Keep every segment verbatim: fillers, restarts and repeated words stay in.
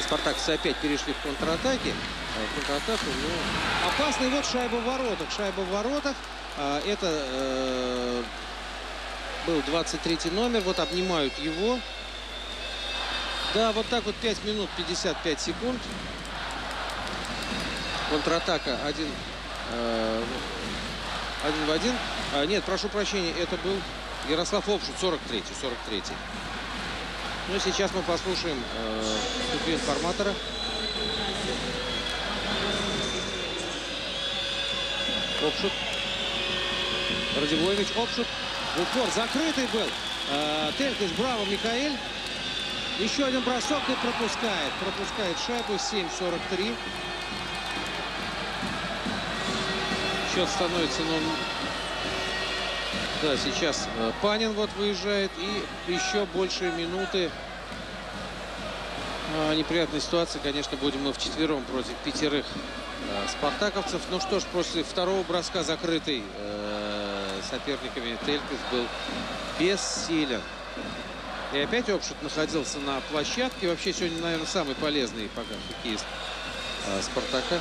Спартаковцы опять перешли в контратаки. В контратаку, но опасный. Вот шайба в воротах. Шайба в воротах. Это э, был двадцать третий номер. Вот обнимают его. Да, вот так вот пять минут пятьдесят пять секунд. Контратака один, э, один в один. А, нет, прошу прощения, это был Ярослав Опшут, сорок третий. сорок третий. Ну, сейчас мы послушаем э, вступление информатора. Опшут. Радивоевич, Опшут. В упор закрытый был. Э, Телькис, браво, Микаэль. Еще один бросок и пропускает. Пропускает шайбу. семь сорок три. Счет становится, ну, да, сейчас э, Панин вот выезжает. И еще больше минуты. Э, неприятная ситуация, конечно, будем мы вчетвером против пятерых э, спартаковцев. Ну что ж, после второго броска закрытый э, соперниками Телькис был бессилен. И опять Опшут находился на площадке. Вообще сегодня, наверное, самый полезный пока хоккеист э, Спартака.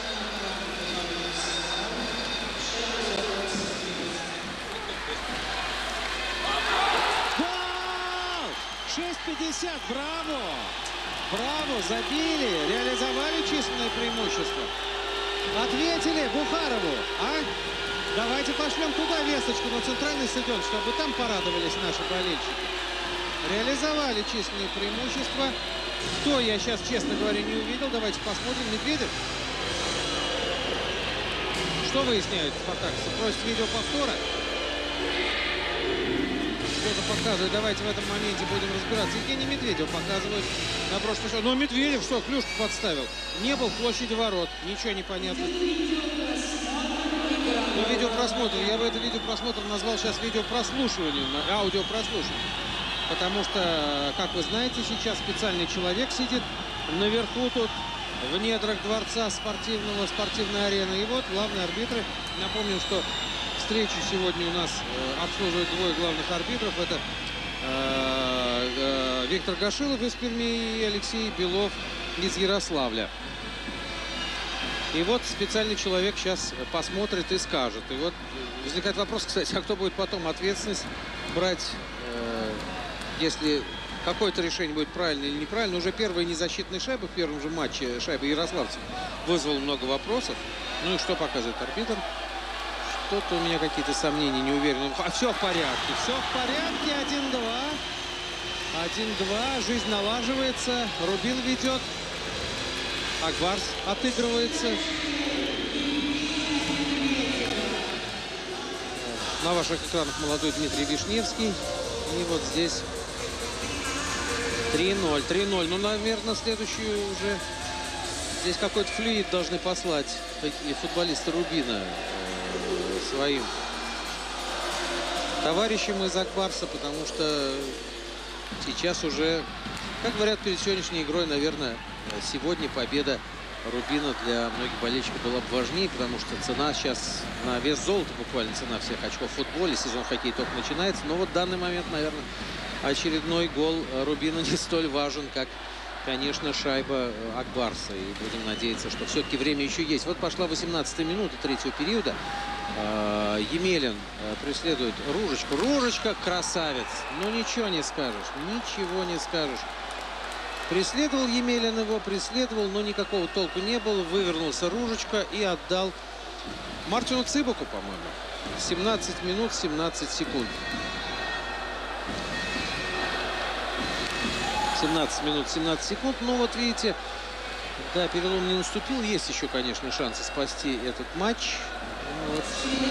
шесть пятьдесят, браво! Браво, забили, реализовали численное преимущество. Ответили Бухарову, а? Давайте пошлем туда весточку на центральный стадион, чтобы там порадовались наши болельщики. Реализовали численное преимущество. Кто, я сейчас, честно говоря, не увидел. Давайте посмотрим. Медведев. Что выясняют спартаковцы? Просят видеоповтора. Кто-то показывает. Давайте в этом моменте будем разбираться. Евгений Медведев показывает на прошлый шаг. Но Медведев что, клюшку подставил? Не был в площади ворот. Ничего не понятно. Ну, видеопросмотр. Я бы это видеопросмотр назвал сейчас видеопрослушиванием, аудиопрослушиванием. Потому что, как вы знаете, сейчас специальный человек сидит наверху тут, в недрах дворца спортивного, спортивной арены. И вот главные арбитры. Напомню, что встречу сегодня у нас э, обслуживают двое главных арбитров. Это э, э, Виктор Гашилов из Перми и Алексей Белов из Ярославля. И вот специальный человек сейчас посмотрит и скажет. И вот возникает вопрос, кстати, а кто будет потом ответственность брать, э, если какое-то решение будет правильно или неправильно. Уже первая незащитная шайба в первом же матче, шайба ярославцев, вызвала много вопросов. Ну и что показывает арбитр? Что-то у меня какие-то сомнения, не уверен. А все в порядке, все в порядке. один-два. один-два. Жизнь налаживается. Рубин ведет. Акбарс отыгрывается. На ваших экранах молодой Дмитрий Вишневский. И вот здесь три ноль. три ноль. Ну, наверное, следующую уже... Здесь какой-то флюид должны послать такие футболисты Рубина своим товарищам из Акбарса, потому что сейчас уже, как говорят, перед сегодняшней игрой, наверное, сегодня победа Рубина для многих болельщиков была бы важнее, потому что цена сейчас на вес золота, буквально цена всех очков в футболе, сезон хоккея только начинается. Но вот в данный момент, наверное, очередной гол Рубина не столь важен, как, конечно, шайба Акбарса. И будем надеяться, что все-таки время еще есть. Вот пошла восемнадцатая минута третьего периода. Емелин преследует Ружечку. Ружечка красавец. Ну, ничего не скажешь. Ничего не скажешь. Преследовал Емелин его, преследовал, но никакого толку не было. Вывернулся Ружечка и отдал Мартину Цыбаку, по-моему. семнадцать минут, семнадцать секунд. семнадцать минут, семнадцать секунд. Ну, вот видите, да, перелом не наступил. Есть еще, конечно, шансы спасти этот матч. Вот.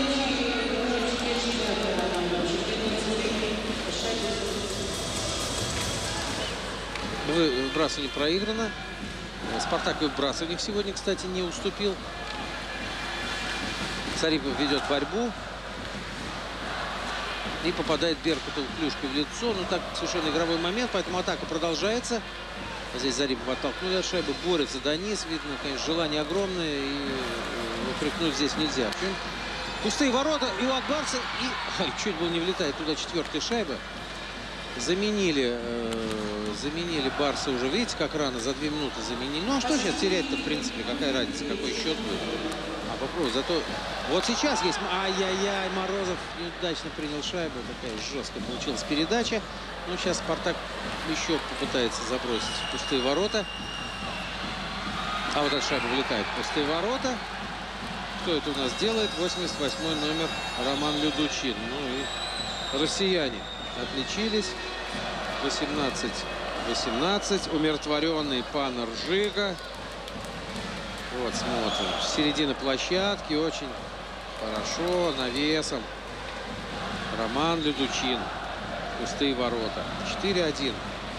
Выбрасывание проиграно. Спартак в выбрасываниях сегодня, кстати, не уступил. Царипов ведет борьбу. И попадает Беркуту клюшкой в лицо. Ну, так, совершенно игровой момент, поэтому атака продолжается. Здесь Зарипов оттолкнули от шайбы. Борется Данис. Видно, конечно, желание огромное. И упрекнуть здесь нельзя. Пустые ворота и у Акбарса. И ай, чуть было не влетает туда четвертая шайба. Заменили, э, заменили Барса уже. Видите, как рано, за две минуты заменили. Ну а что сейчас терять-то, в принципе, какая разница, какой счет будет. А попробуй, зато вот сейчас есть... Ай-яй-яй, Морозов неудачно принял шайбу. Такая жесткая получилась передача. Ну сейчас Спартак еще попытается забросить в пустые ворота. А вот эта шайба вылетает в пустые ворота. Кто это у нас делает? восемьдесят восьмой номер Роман Людучин. Ну и россияне отличились. восемнадцать восемнадцать. Умиротворенный пан Ржига. Вот, смотрим. Середина площадки. Очень хорошо. Навесом. Роман Людучин. Пустые ворота. четыре один.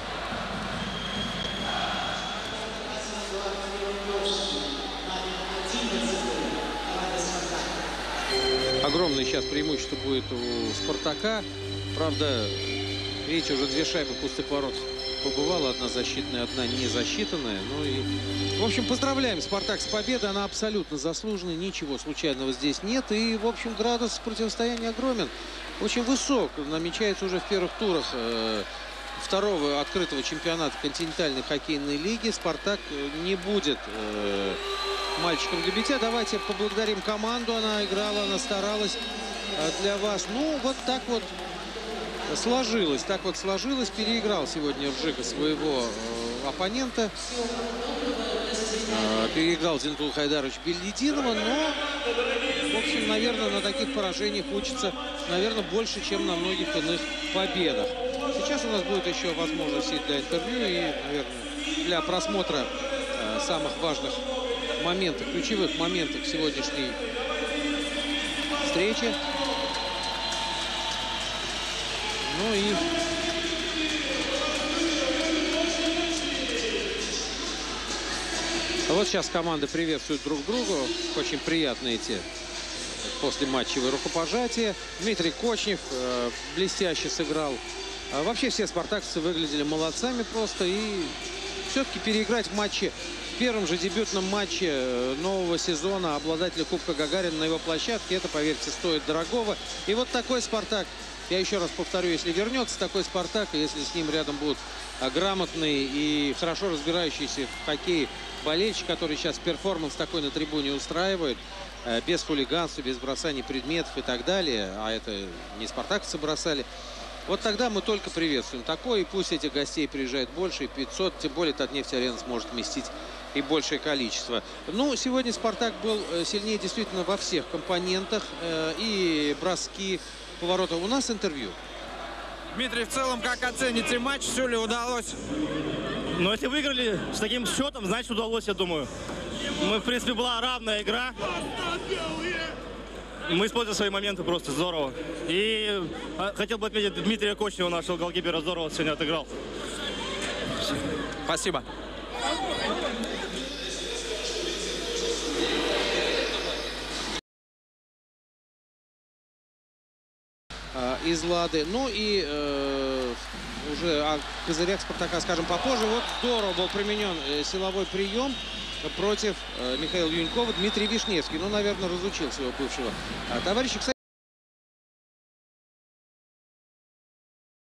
Огромное сейчас преимущество будет у Спартака. Правда, видите, уже две шайбы пустых ворот побывало. Одна защитная, одна не засчитанная. Ну и, в общем, поздравляем Спартак с победой. Она абсолютно заслуженная. Ничего случайного здесь нет. И, в общем, градус противостояния огромен. Очень высок. Намечается уже в первых турах э, второго открытого чемпионата континентальной хоккейной лиги. Спартак не будет... Э, мальчиком для битья. Давайте поблагодарим команду. Она играла, она старалась для вас. Ну, вот так вот сложилось. Так вот сложилось. Переиграл сегодня Ржига своего э, оппонента. Э, переиграл Зинтул Хайдарович Бельединова. Но, в общем, наверное, на таких поражениях учится, наверное, больше, чем на многих иных победах. Сейчас у нас будет еще возможность и для интервью, и, наверное, для просмотра э, самых важных моментов, ключевых моментов сегодняшней встречи. Ну и вот сейчас команды приветствуют друг друга. Очень приятно эти послематчевые рукопожатия. Дмитрий Кочнев э, блестяще сыграл. А вообще все спартаковцы выглядели молодцами просто. И все-таки переиграть в матче, в первом же дебютном матче нового сезона обладателя Кубка Гагарина на его площадке, это, поверьте, стоит дорогого. И вот такой Спартак, я еще раз повторю, если вернется такой Спартак, и если с ним рядом будут грамотные и хорошо разбирающиеся в хоккее болельщики, которые сейчас перформанс такой на трибуне устраивают, без хулиганства, без бросания предметов и так далее, а это не спартаковцы бросали, вот тогда мы только приветствуем такое, и пусть этих гостей приезжает больше, и пятьсот, тем более Татнефть-Арена сможет вместить и большее количество. Ну, сегодня Спартак был сильнее действительно во всех компонентах, э, и броски, повороты. У нас интервью. Дмитрий, в целом, как оцените матч? Все ли удалось? Ну, если выиграли с таким счетом, значит, удалось, я думаю. Мы, в принципе, была равная игра. Мы использовали свои моменты просто здорово. И хотел бы отметить Дмитрия Кочнева, нашего голкипера, здорово сегодня отыграл. Спасибо. Из Лады. Ну и э, уже о козырях Спартака скажем попозже. Вот здорово был применен э, силовой прием против э, Михаила Юнькова. Дмитрий Вишневский, ну, наверное, разучил своего бывшего э, товарища. Кстати,